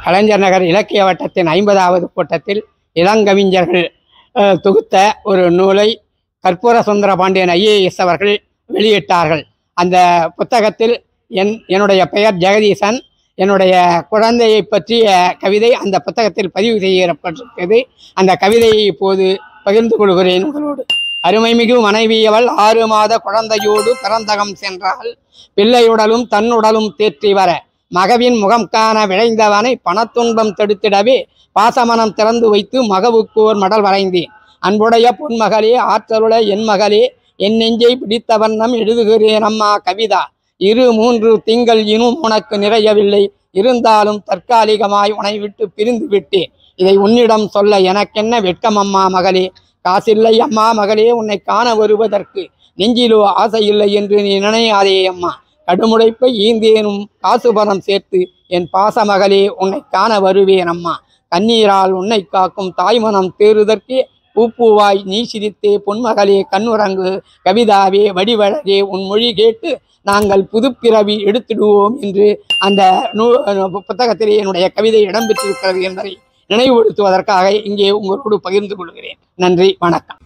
கலைஞர் நகர் இலக்கிய வட்டத்தின் 50வது கூட்டத்தில் இளங்கவிஞர்கள் தொகுத்த ஒரு நூலை கற்பூர சுந்தர பாண்டியன் IAS அவர்கள் வெளியிட்டார்கள். அந்த புத்தகத்தில் என்னுடைய பெயர் ஜெகதீசன். என்னுடைய குழந்தையை பற்றிய கவிதை அந்த புத்தகத்தில் பதிவு செய்யப்பட்டிருக்கிறது. அந்த கவிதையை இப்போது பகிர்ந்து கொள்கிறேன் உங்களோடு. அருமைமிகு மனைவியவள் 6 மாத குழந்தையோடு பிறந்தகம் சென்றால் பிள்ளையுடலும் தன்னுடலும் தேற்றி வர மகவின் முகம் காண விளைந்தவனை பணத்துன்பம் தடுத்திடவே பாசமனம் திறந்து வைத்து மகவுக்கோர் மடல் வரைந்தேன். அன்புடைய பொன்மகளே, ஆற்றலுள்ள என் மகளே, என் நெஞ்சை பிடித்த வண்ணம் எழுதுகிறேன் அம்மா கவிதா. 2-3 திங்கள் இன்னும் உனக்கு நிறையவில்லை, இருந்தாலும் தற்காலிகமாய் உன்னை விட்டு பிரிந்து விட்டேன். இதை உன்னிடம் சொல்ல எனக்கென்ன வெட்கம் அம்மா மகளே. காசில்லை அம்மா மகளே, உன்னை காண வருவதற்கு நெஞ்சிலோ ஆசை இல்லை என்று நீ நினையாதே அம்மா. கடுமுடைப்பை ஈந்தேனும் காசு பணம் சேர்த்து என் பாச மகளே உன்னை காண வருவேன் அம்மா. கண்ணீரால் உன்னை காக்கும் தாய்மனம் தேறுதற்கே பூப்பூவாய் நீ சிரித்தே பொன்மகளே கண்ணுறங்கு கவிதாவே வடிவழகே உன் மொழி கேட்டு நாங்கள் புதுப்பிறவி எடுத்துடுவோம் என்று அந்த புத்தகத்திலே என்னுடைய கவிதை இடம்பெற்றிருக்கிறது என்பதை நினைவுபடுத்துவதற்காக இங்கே உங்களோடு பகிர்ந்து கொள்கிறேன். நன்றி, வணக்கம்.